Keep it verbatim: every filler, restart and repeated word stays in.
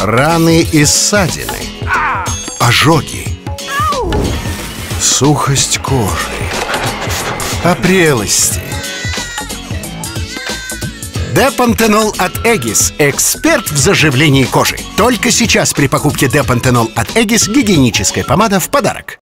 раны и ссадины, ожоги, сухость кожи, опрелости. Депантенол от Эгис. Эксперт в заживлении кожи. Только сейчас при покупке Депантенол от Эгис гигиеническая помада в подарок.